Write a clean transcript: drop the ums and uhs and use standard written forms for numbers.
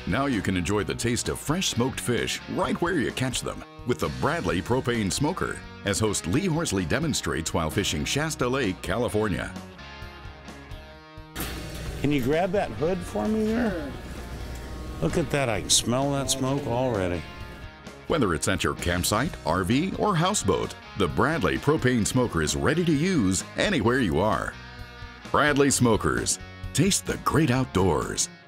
Now you can enjoy the taste of fresh smoked fish right where you catch them with the Bradley Propane Smoker, as host Lee Horsley demonstrates while fishing Shasta Lake, California. Can you grab that hood for me there? Look at that, I can smell that smoke already. Whether it's at your campsite, RV, or houseboat, the Bradley Propane Smoker is ready to use anywhere you are. Bradley Smokers. Taste the great outdoors.